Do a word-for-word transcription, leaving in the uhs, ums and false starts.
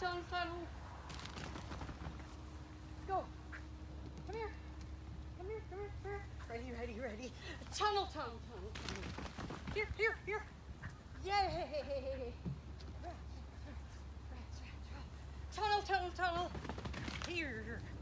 tunnel, tunnel. Go. Come here. Come here, come here, come here. Ready, ready, ready. Tunnel, tunnel, tunnel, tunnel. Here, here, here. Yay! Tunnel, tunnel, tunnel. Here.